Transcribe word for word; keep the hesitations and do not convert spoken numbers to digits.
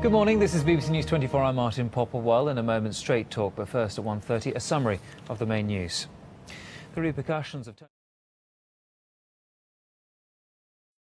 Good morning, this is B B C News twenty-four. I'm Martin Popplewell. In a moment, straight talk, but first at one thirty, a summary of the main news. The repercussions of